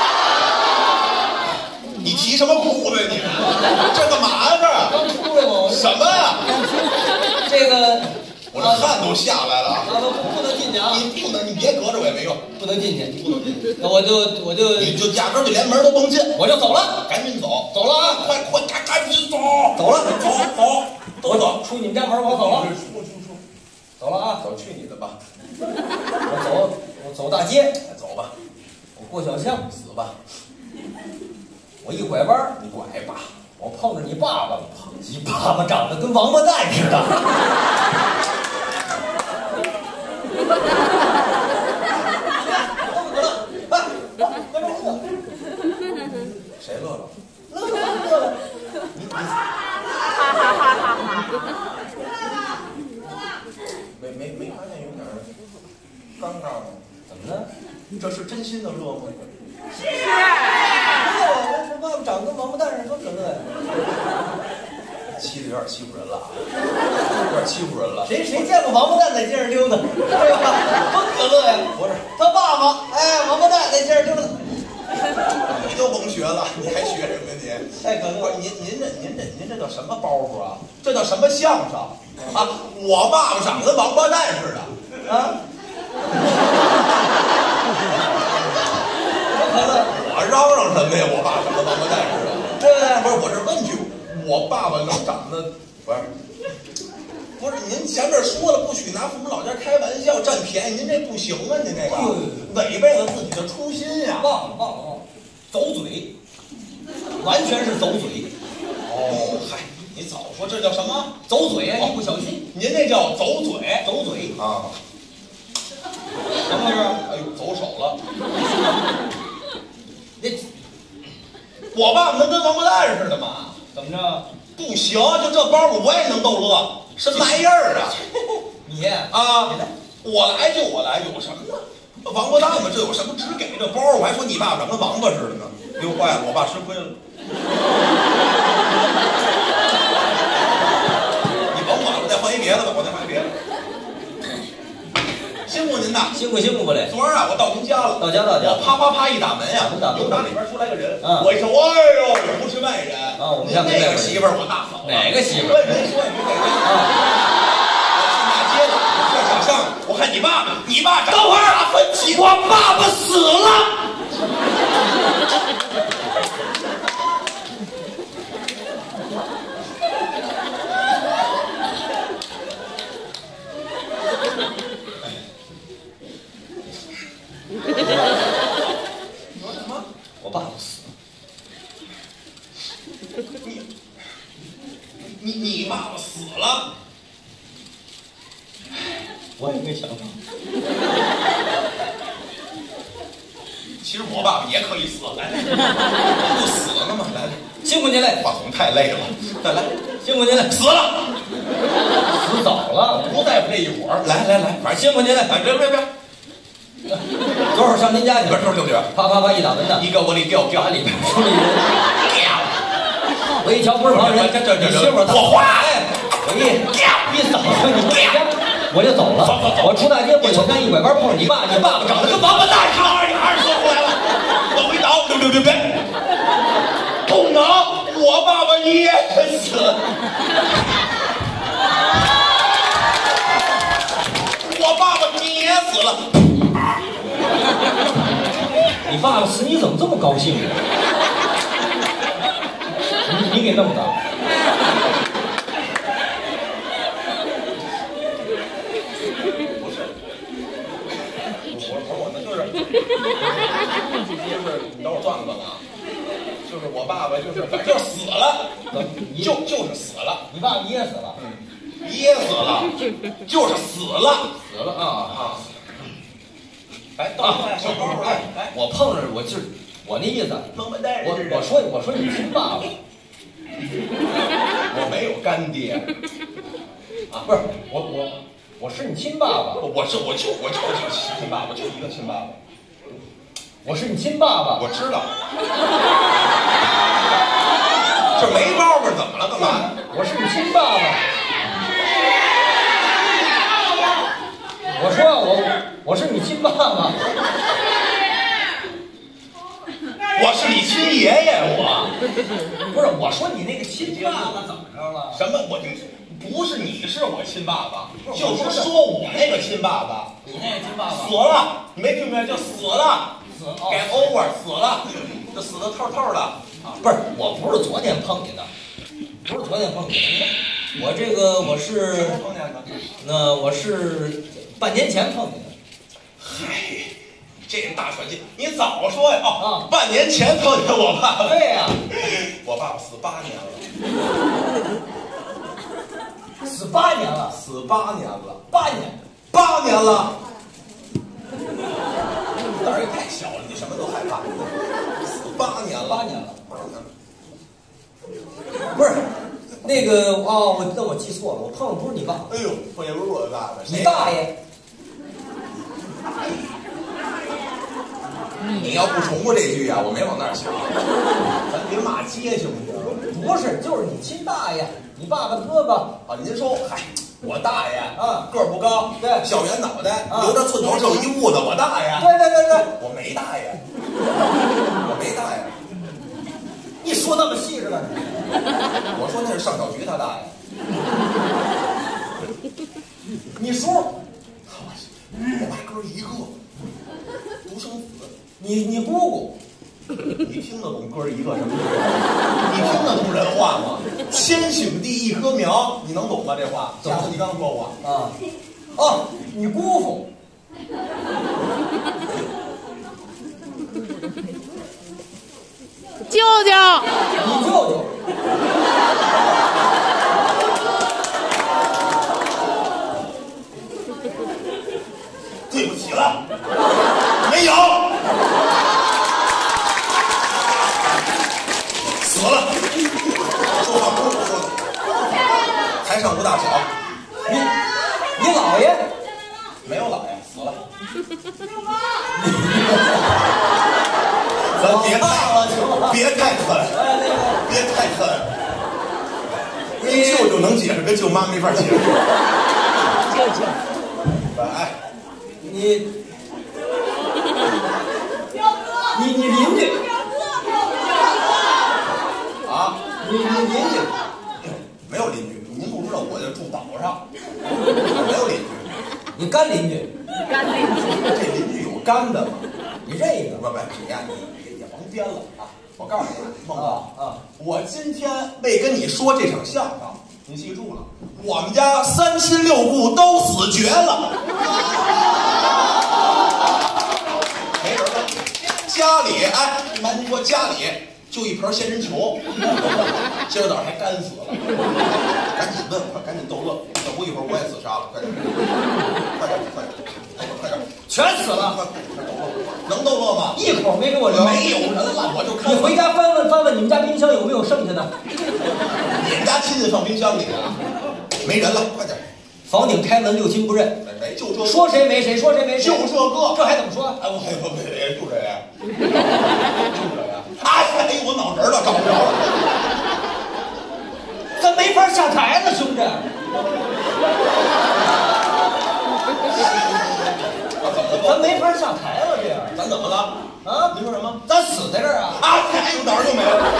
你提什么裤子你？这干嘛呀？ 刚出来我什么呀？ 这个我这汗都下来了。 啊不不能进去啊！ 你不能，你别隔着我也没用， 不能进去， 不能进去。 那我就我就你就压根就连门都甭进， 我就走了， 赶紧走， 走了啊！ 快快赶赶紧走， 走了， 走走，都走， 出你们家门，我走了， 出出出， 走了啊！ 走去你的吧， 我走我走大街， 走吧， 我过小巷， 死吧， 我一拐弯， 你拐吧， 我碰着你爸爸了，你爸爸长得跟王八蛋似的。 谁乐了？ 乐了乐了， 没没没发现有点尴尬吗？ 怎么了？ 这是真心的乐吗？ 是。乐，这爸爸长得跟王八蛋似的，多可乐呀！ 欺的有点欺负人了啊，有点欺负人了。 谁谁见过王八蛋在街上溜达，对吧？多可乐呀！ 不是他爸爸，哎，王八蛋在街上溜达， 你就甭学了，你还学什么你？ 太可乐了。 您您这您这您这叫什么包袱啊？这叫什么相声啊？我爸爸长得跟王八蛋似的啊！多可乐！ 我嚷嚷什么呀？我爸长得王八蛋似的， 对不对？ 不是，我是问句，我爸爸能长得不是？不是，您前面说了不许拿父母老家开玩笑占便宜，您这不行啊！您这个违背了自己的初心呀！ 忘了忘了忘了，走嘴，完全是走嘴。 哦，嗨，你早说这叫什么？ 走嘴啊！一不小心， 您这叫走嘴， 走嘴啊！ 怎么回事？ 哎呦，走手了！ 那我爸爸能跟王八蛋似的吗？ 怎么着？ 不行，就这包袱我也能逗乐，什么玩意儿啊？ 你啊，我来就我来，有什么呢？王八蛋嘛，这有什么？只给这包，我还说你爸爸长跟王八似的呢，溜坏了，我爸吃亏了。你甭管了，再换一别的吧，我再换一别的。辛苦您呐， 辛苦辛苦不嘞？ 昨儿啊，我到您家了， 到家到家， 我啪啪啪一打门呀， 打门由打里边出来个人， 嗯我一瞅，哎呦，不是外人啊，我们您家那个媳妇儿我大嫂， 哪个媳妇儿？ 问人说也没给人啊。我进大街了，过小巷，我看你爸爸，你爸等会儿啊，分歧，我爸爸死了。 我爸爸死了。 你你你爸爸死了？ 我也没想到。 其实我爸爸也可以死，来，不死了吗？来来， 辛苦您嘞， 话筒太累了，再来， 辛苦您嘞， 死了， 死早了， 不在乎这一伙儿。来来来，反正辛苦您嘞， 哎，别别别， 昨儿上您家去， 里边抽溜溜， 啪啪啪一打门呢， 一个我里掉掉里边出来一人，我一瞧不是旁人， 这这这你媳妇儿火花， 哎，我一一扫上你回家，我就走了。我出大街过小巷一拐弯碰上你爸，你爸爸长得跟王八蛋似的。 二二说出来了，往回倒，别别别别，不能，我爸爸也死，我爸爸你也死了。 你爸爸死，你怎么这么高兴呢？你你给弄的。 不是，我我我那就是，就是你等我转转啊，就是我爸爸就是反正就是死了，就就是死了， 你爸爸噎死了， 嗯，噎死了，就是死了， 死了啊啊！ 来，到小包来来， 我碰着我就是我那意思， 王八蛋我我说我说你亲爸爸， 我没有干爹， 啊！ 不是我我我是你亲爸爸， 我是我就我就是亲爸爸，就一个亲爸爸。 我是你亲爸爸， 我知道。这没包袱怎么了？干嘛？ 我是你亲爸爸。我说我我是你亲爸爸。 我是你亲爷爷，我不是我说你那个亲爸爸怎么着了？ 什么？我不是你是我亲爸爸，就是说我那个亲爸爸， 你那个亲爸爸死了，你没听明白？就死了， 死了 get over 死了，就死的透透的啊！不是，我不是昨天碰见的，不是昨天碰见的，我这个我是碰见的， 那我是半年前碰见的。 嗨。这人大传奇，你早说呀！哦， 啊， 半年前碰见我爸爸。 对呀、啊， 我爸爸死八年了， 死八年了， 死八年了， 八年， 八年了。胆儿也太小了，你什么都害怕。死八年了， 八年了，不是那个哦，我那我记错了，我碰的不是你爸。 哎呦，碰见不是我爸爸， 你大爷！ 你要不重复这句啊，我没往那儿想。咱别骂街行不行？ 不是，就是你亲大爷，你爸爸哥哥啊，您说，嗨，我大爷啊， 个儿不高， 对， 小圆脑袋， 啊、 留着寸头，就一痦子，我大爷。 对对对对， 我没大爷，我没大爷。 你说那么细致干什么？ 我说那是上小菊他大爷。 你叔， 我爸哥一个，独生子。 你你姑姑， 你听得懂哥一个什么意思？你听得懂人话吗？千兄弟一棵苗，你能懂吗？这话怎么？你刚说过啊？哦，你姑父。 舅舅， 你舅舅。 对不起了，没有，死了。说话不是我说的，台上无大小。 你你姥爷没有姥爷，死了。咱别太别太狠，别太狠。跟舅舅能解释，跟舅妈没法解释。 舅舅， 哎。 你，你你邻居啊？ 你你邻居没有邻居，您不知道，我就住岛上，没有邻居。 你干邻居？ 干邻居？ 这邻居有干的吗？ 你认一个？ 不不，你呀，你也也甭编了啊！我告诉你，孟哥啊啊， 我今天为跟你说这场相声，您记住了，我们家三亲六故都死绝了。没人了，家里哎，瞒您说家里就一盆仙人球，仙人掌还干死了，赶紧问，快赶紧逗乐，等不一会儿我也自杀了，快点，快点，快点，快点， 全死了， 快快逗乐，能逗乐吗？ 一口没给我留。 没有人了，我就看。 你回家翻问翻问你们家冰箱有没有剩下的？ 你们家亲戚放冰箱里了，没人了，快点。 房顶开门六亲不认， 没就这说谁没谁，说谁没谁， 就这个， 这还怎么说？ 哎，我我我就这样，就这样。哎哎，我脑仁了，找不着了， 咱没法下台了，兄弟。咱没法下台了，这样。 咱怎么了？ 啊？ 您说什么？ 咱死在这儿啊！ 啊！哎呦，脑儿又没了。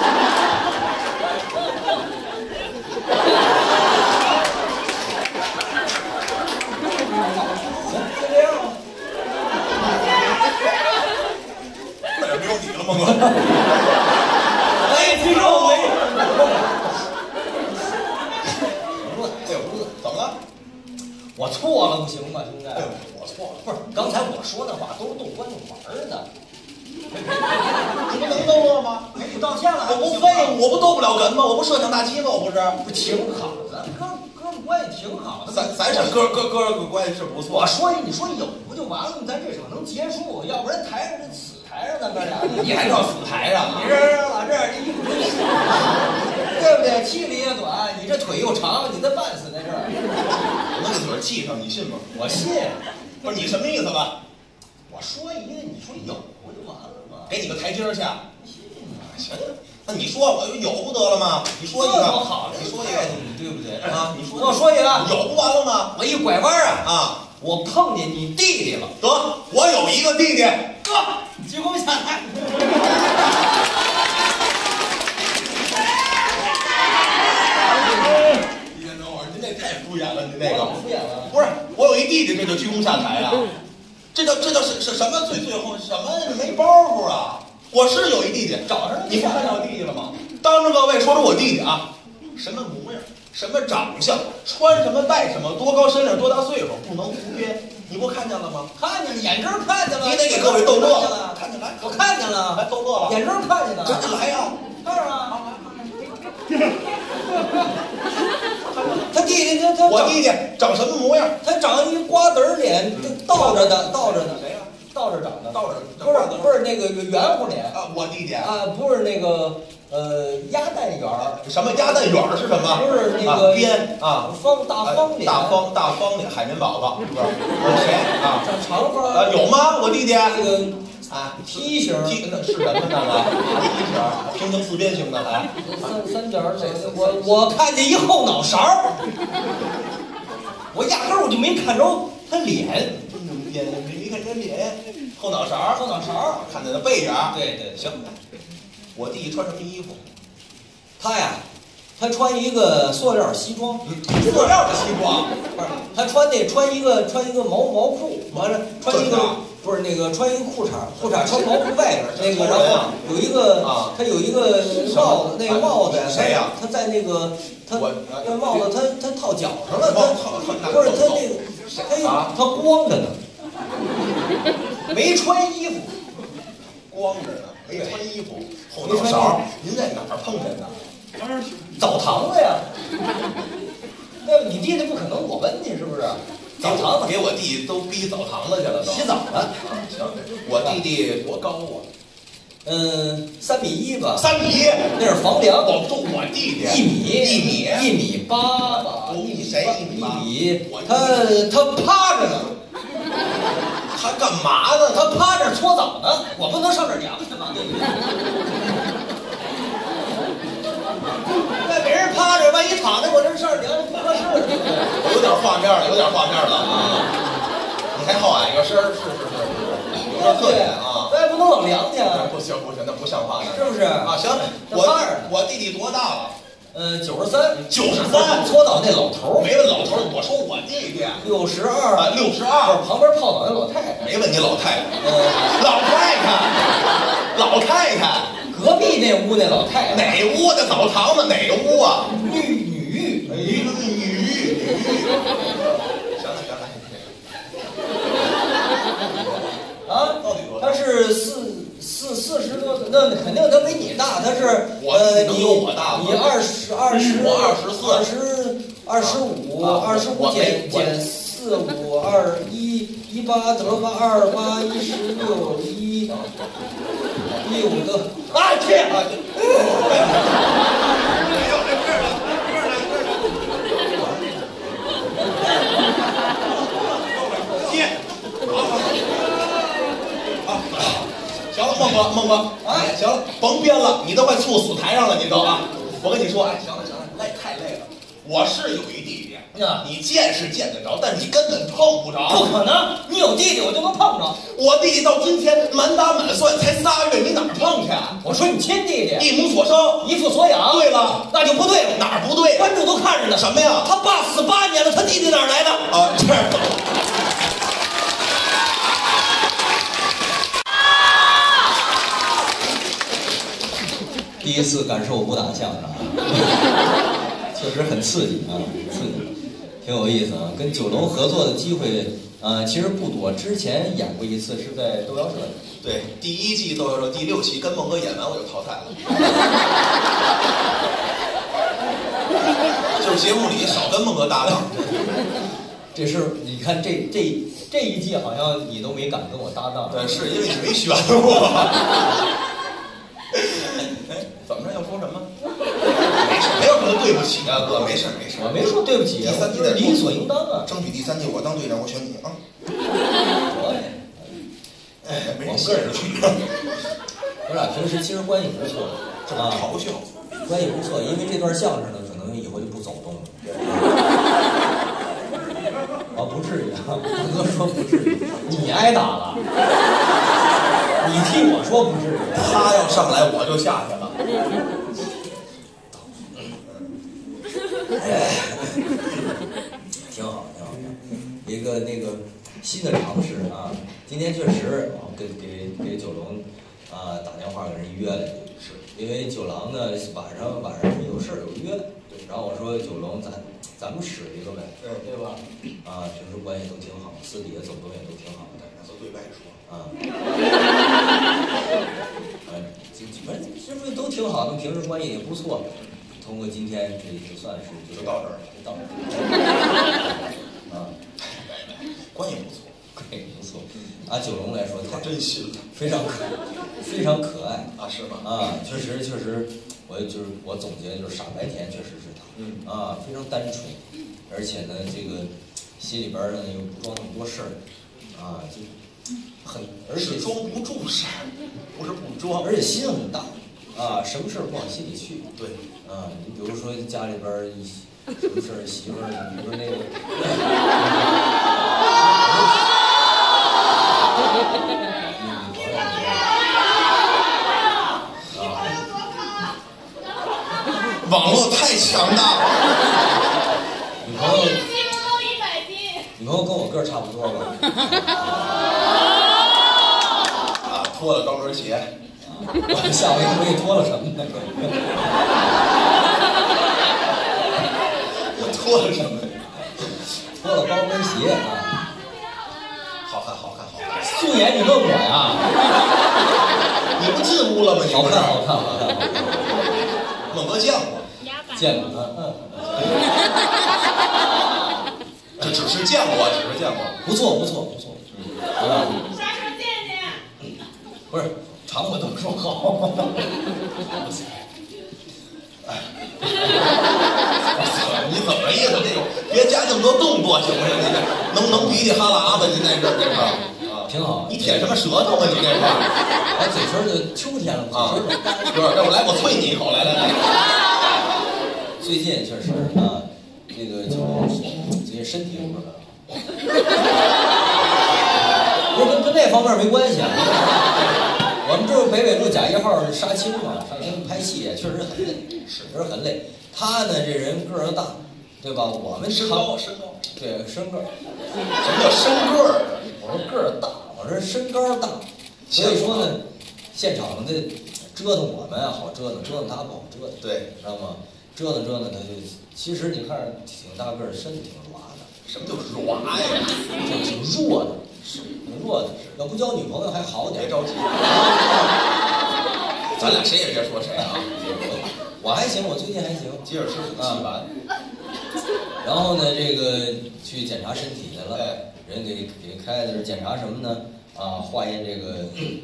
孟哥， 哎，听说我没。 哎呦，怎么了？ 我错了，不行吗，兄弟？ 哎呦，我错了， 不是，刚才我说的话都是逗观众玩的。 你不能逗乐吗？ 哎，你道歉了， 我不废物，我不逗不了哏吗？我不摄像大机吗？我不是， 不挺好，咱哥哥们关系挺好的。 咱咱是哥哥哥哥关系是不错。 我说你说有不就完了吗？咱这场能结束，要不然台上这死台上咱哥俩， 你还知道死台上？ 你这往这儿一，对对不对？气力也短，你这腿又长，你再绊死在这儿。 我那个腿系上，你信吗？ 我信。 不是你什么意思吧？ 我说一个，你说有不就完了吗？ 给你个台阶儿下。行，那你说我有不得了吗？你说一个， 好， 你说一个， 对不对啊？你说， 我说一个， 有不完了吗？ 我一拐弯啊啊， 我碰见你弟弟了。 得，我有一个弟弟， 哥，鞠躬下台。 你先等会儿，您这太敷衍了，您那个敷衍了。 不是，我有一弟弟，这就鞠躬下台啊？这叫这叫是是什么最最后什么没包袱啊？我是有一弟弟， 找上你不看见我弟弟了吗？当着各位说说我弟弟啊，什么模样，什么长相，穿什么戴什么，多高身量，多大岁数，不能胡编。你不看见了吗？ 看见了，眼睁看见了。 你得给各位逗乐了。 看见来， 我看见了， 来逗乐了， 眼睁看见了。 真来呀！ 看着啊。他弟弟他他我弟弟长什么模样？ 他长一瓜子脸，倒着的，倒着的。 谁呀？ 倒着长的， 倒着。 不是不是那个圆乎脸啊，我弟弟啊，不是那个呃鸭蛋圆儿。 什么鸭蛋圆儿是什么？ 不是那个边啊， 方大方脸， 大方大方脸，海绵宝宝是不是？谁啊？ 长长方啊，有吗？我弟弟那个啊， 梯形， 梯那是什么那个？梯形，平行四边形的还三三角这我我看见一后脑勺儿，我压根儿我就没看着他脸。 脸没看见脸，后脑勺， 后脑勺， 看见的背影。 对对， 行。我弟弟穿什么衣服？ 他呀，他穿一个塑料西装， 塑料的西装， 不是他穿那穿一个穿一个毛毛裤，完了穿一个不是那个穿一个裤衩，裤衩穿毛裤外边那个，然后有一个啊，他有一个帽子，那个帽子谁呀？ 他在那个他那帽子他他套脚上了， 他不是他那个他他光着呢。没穿衣服， 光着呢，没穿衣服，后脑勺。您在哪儿碰见的？ 澡堂子呀。那你弟弟不可能我问你是不是？澡堂子给我弟弟都逼澡堂子去了，都洗澡了。 行，我弟弟多高啊？ 嗯，三米一吧。 三米一， 那是房梁。 我就我弟弟一米一米一米八吧。 一米谁？一米一米。他他趴着呢。 他干嘛呢？ 他趴着搓澡呢，我不能上这凉去吗？对不对？那别人趴着，万一躺着，我这上这凉不合适。 我有点画面了，有点画面了啊！你还好矮个身儿，是是是是，有点特点啊！ 那也不能老凉去啊！ 不行不行，那不像话呢， 是不是？ 啊，行，我我弟弟多大了？ 呃，九十三， 九十三， 搓澡那老头没问老头，我说我弟弟六十二啊，六十二， 旁边泡澡那老太太， 没问你老太太， 呃， 老太太，老太太， 隔壁那屋那老太太， 哪屋的澡堂子？哪屋啊？ 女女女女女，行了行了， 啊， 到底多大？他是四。四四十多岁，那肯定他比你大，他是呃，你有我大吗？ 你二十二十， 我二十四， 二十二十五，二十五减减四五二一一八得八二八一十六一一五得啊去啊！ 行了，孟哥，孟哥，哎，行了，甭编了，你都快猝死台上了，你都啊！我跟你说，哎，行了行了，累太累了。我是有一弟弟， 啊， 你见是见得着，但你根本碰不着。 不可能，你有弟弟我就能碰着。 我弟弟到今天满打满算才仨月，你哪儿碰去？ 我说你亲弟弟， 一母所生， 一父所养。 对了， 那就不对了， 哪儿不对？ 观众都看着呢。 什么呀？ 他爸死八年了，他弟弟哪儿来的？ 啊，这儿。 第一次感受武打相声，确实很刺激啊，刺激，挺有意思啊。跟九龙合作的机会，呃，其实不多。之前演过一次，是在豆芽社。 对，第一季豆芽社第六期跟孟哥演完我就淘汰了。就是节目里少跟孟哥搭档。 这事你看这这这一季好像你都没敢跟我搭档。 对，是因为你没选我。哎，怎么着要说什么？没什么呀。 对不起啊，哥，没事没事。 我没说对不起， 第三季的理所应当啊。 争取第三季我当队长，我选你啊。哎，没我事个人觉得，我俩平时其实关系不错啊， 嘲笑， 关系不错，因为这段相声呢，可能以后就不走动了。啊，不至于啊，大哥说不至于，你挨打了，你替我说不至于， 他要上来我就下去了。 挺好，挺好，一个那个新的尝试啊。今天确实啊，给给给九龙啊打电话给人约了，是因为九郎呢晚上晚上有事有约，对，然后我说九龙咱咱们使一个呗， 对对吧？啊，平时关系都挺好，私底下走动也都挺好的， 那就对外说啊。啊，这反正是不是都挺好的？平时关系也不错。通过今天这就算是就到这儿了， 就到这儿啊， 关系不错， 关系不错。啊，九龙来说， 他真心了， 非常可非常可爱啊，是吗？ 啊，确实确实，我就是我总结就是傻白甜，确实是他， 嗯啊，非常单纯，而且呢，这个心里边呢又不装那么多事儿，啊，就很而且是装不住事儿，不是不装， 而且心很大。啊，什么事儿不往心里去？ 对， 啊，你比如说家里边一什么事儿，媳妇儿，比如说那个， 网络太强大了。 女朋友，女朋友跟我个儿差不多吧？ 啊，脱了高跟鞋。 我吓我一跳，你脱了什么呢？ 我脱了什么？ 脱了高跟鞋啊！ 好看，好看，好看。 素颜，你问我呀？ 你不进屋了吗？你好看，好看，好看，好看。 猛哥见过， 见过，嗯嗯。这只是见过，只是见过。 不错，不错，不错。啊， 啥时候见见？ 不是。长话短说好。 哎，你怎么意思？这种别加这么多动作行不行？你这能能比比哈喇子？你在这这块啊， 挺好。 你舔什么舌头啊？你这块我嘴唇就秋天了啊，不是，要不来我啐你一口，来来来。 最近确实啊，这个九龙最近身体不是很好，不是跟跟那方面没关系啊。我们这是北纬路甲一号杀青嘛，杀青拍戏也确实很累，是确实很累。他呢，这人个儿又大，对吧？我们身高，身高， 对，身个儿。 什么叫身个儿？ 我说个儿大，我说身高大，所以说呢，现场的折腾我们啊，好折腾，折腾他不好折腾， 对， 知道吗？折腾折腾他就，其实你看挺大个儿，身体挺软的。 什么叫软呀？ 就挺弱的。是挺弱的，要不交女朋友还好点。 别着急，咱俩谁也别说谁啊。 我还行，我最近还行。 接着吃气完， 然后呢，这个去检查身体去了。 哎， 人给给开的是检查什么呢？啊，化验这个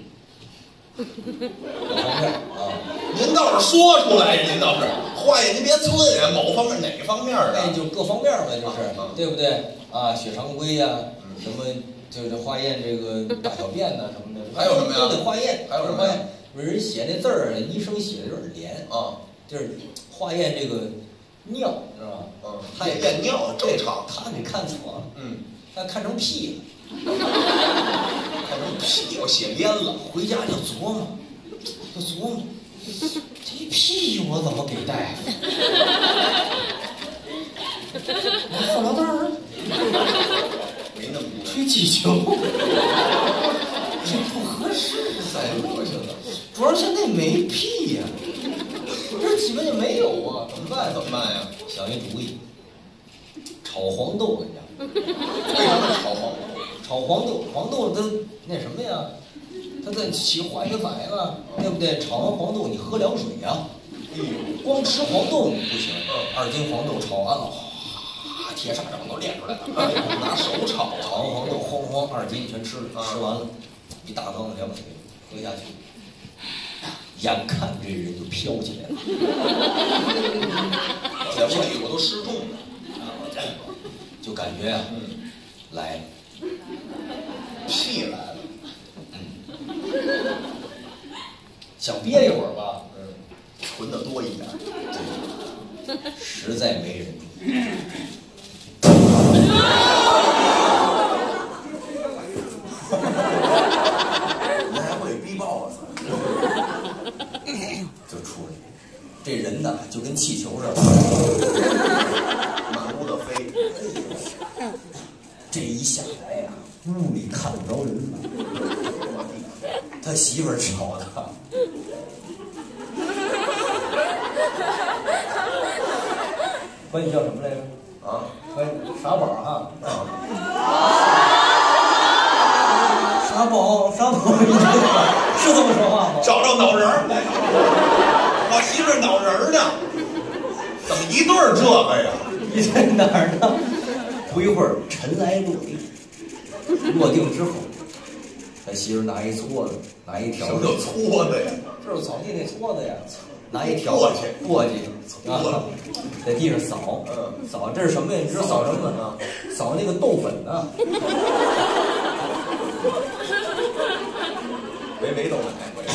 各方面啊。 您倒是说出来，您倒是化验，您别寸呀，某方面哪方面的？ 哎，就各方面呗，就是、 啊、 对不对？啊，血常规呀、啊，嗯、什么。就是化验这个大小便呐、啊、什么的， 还有什么呀？ 都得化验， 还有什么呀？ 不是人写那字儿，医生写的有点连啊， 就是化验这个尿，知道吧？ 嗯，他也验尿正常， 他给看错了， 嗯， 他看成屁了，看成屁，我写连了， 回家就琢磨，就琢磨，这屁我怎么给大夫？我塑料袋儿。 没那么多， 吹气球，这不合适， 太恶心了。 主要现在没屁呀、啊，这基本就没有啊，怎么办？ 怎么办呀？ 想一主意，炒黄豆，人家。 为什么炒黄豆？ 炒黄豆，黄豆它那什么呀？它在起化学反应啊，对不对？炒完黄豆你喝凉水呀、啊， 哎呦， 光吃黄豆你不行，二斤黄豆炒完了。铁砂掌都练出来了， 拿手炒， 炒完黄豆哐哐二斤全吃了，吃完了，一大缸子凉水喝下去，眼看这人就飘起来了， 在屋里我都失重了， 就感觉啊， 嗯， 来了， 屁来了， 想憋一会儿吧， 嗯，存的多一点， 实在没人。 你还会逼 boss， 就出来，这人呢就跟气球似的， 满屋子飞。 这一下来呀，屋里看不着人了。他媳妇儿瞅他，管你叫什么来着？ 啊， 管傻宝哈。 啊， 傻宝，傻宝，是这么说话吗？ 找着脑仁儿，我媳妇儿脑仁儿呢，怎么一对儿这个呀？ 你在哪儿呢？不一会儿，尘埃落定。落定之后，他媳妇拿一撮子，拿一条， 什么叫搓的呀？ 就是扫地那撮子呀，拿一条簸箕， 簸箕啊，在地上扫， 嗯， 扫这是什么呀？你知道扫什么呢？扫那个豆粉呢。 维维都来，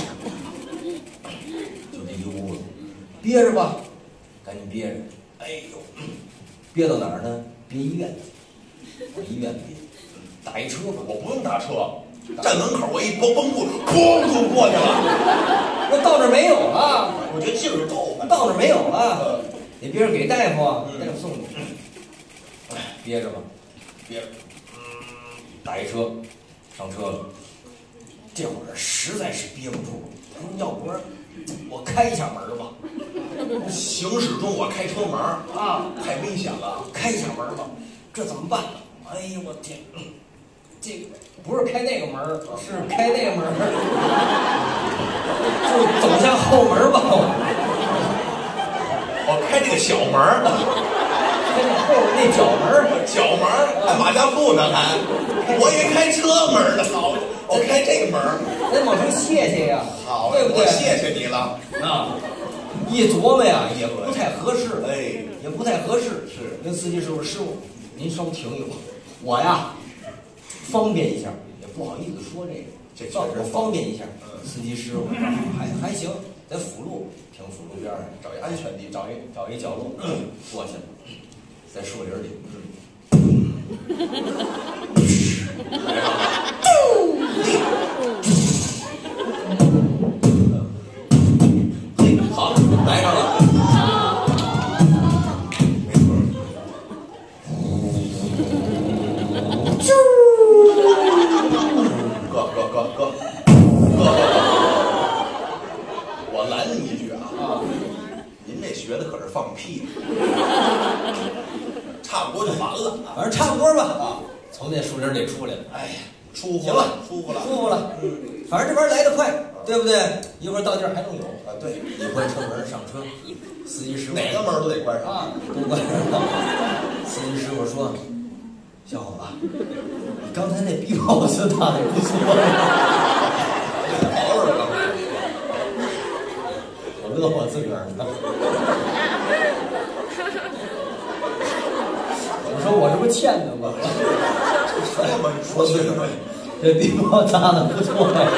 就这一屋子，憋着吧，赶紧憋着。哎呦，憋到哪儿呢？憋医院去，往医院憋。打一车吧， 我不用打车，站门口我一蹦蹦步，砰就过去了。 那到这儿没有了， 我这劲儿够， 到这儿没有了，你憋着给大夫啊， 嗯大夫送你。哎，憋着吧， 别， 打一车，上车了。这会儿实在是憋不住了，他说要不然我开一下门吧。 行驶中我开车门啊，太危险了， 开一下门吧，这怎么办呢？哎呦我天，这个不是开那个门，是开那个门，就走向后门吧。 我开这个小门， 开那后边那角门， 角门还马家铺呢还，我也开车门呢，好，我开这个门， 咱往上谢谢呀， 好， 对不对？ 我谢谢你了啊，一琢磨呀，也不太合适， 哎， 也不太合适。 是跟司机师傅，师傅，您稍停一会儿，我呀，方便一下，也不好意思说这个， 这确让我实方便一下。 嗯司机师傅还还行，在辅路停辅路边上，找一安全地，找一找一角落，过去了，在树林里，嘿，好，来上了。 没错，哥哥哥哥哥哥，我拦你一句啊，您这学的可是放屁，差不多就完了啊， 反正差不多吧啊，从那树林里出来了，哎呀， 舒服行了， 舒服了， 舒服了， 嗯， 反正这边来得快，对不对？一会儿到地儿还能有啊对， 一关车门上车，司机师傅哪个门都得关上， 啊都关上了。司机师傅说：“小伙子，你刚才那逼 boss 打的不错呀。” 跑着了， 我乐我自个儿呢。我说我这不欠的吗？ 说吧，你说去吧， 这逼 boss 打的不错呀。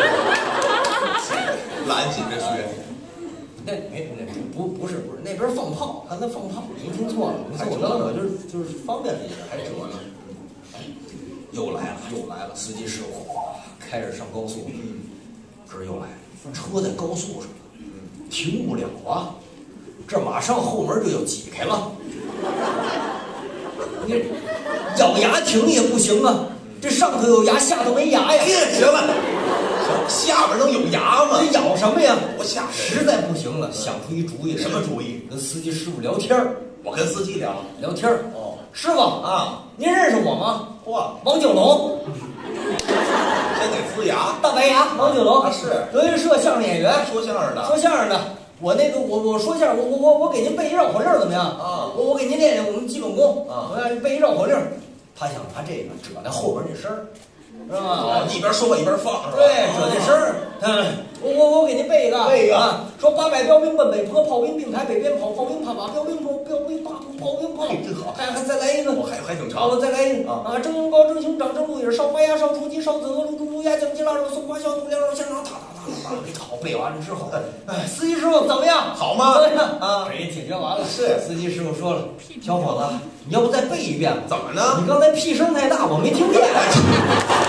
拦紧着学， 那没那不不是不是那边放炮，刚才放炮，您听错了。你说我刚才我就是就是方便了一下，还折呢。又来了又来了，司机师傅哗开着上高速，这儿又来了，车在高速上，停不了啊，这马上后门就要挤开了，你咬牙停也不行啊，这上头有牙，下头没牙呀。 别行了，行，下边能有牙吗？ 你咬什么呀？ 我下实在不行了，想出一主意。 什么主意？ 跟司机师傅聊天儿， 我跟司机聊， 聊天儿。 哦， 师傅啊，您认识我吗？ 嚯， 王九龙， 先得呲牙， 大白牙，王九龙啊是德云社相声演员， 说相声的， 说相声的。我那个我我说相声，我我我我给您背一绕口令怎么样？ 啊我我给您练练我们基本功啊我让您背一绕口令。他想拿这个遮在后边这声儿， 是吧？ 哦，一边说一边放是吧？ 对，说这声儿，嗯，我我我给您背一个， 背一个啊，说八百标兵奔北坡，炮兵并排北边跑，炮兵怕把标兵破，标兵怕炮兵炮， 真好， 还还再来一个， 我还还挺长， 我再来一个啊啊，正营高正行长正路也烧花鸭烧雏鸡烧子鹅卤猪猪鸭酱鸡腊肉松花小肚料肉香肠，哒哒哒哒，给好背完了之后，哎，司机师傅怎么样？ 好吗？ 怎么样啊？这一听就完了。 是司机师傅说了，小伙子，你要不再背一遍？ 怎么呢？ 你刚才屁声太大，我没听见。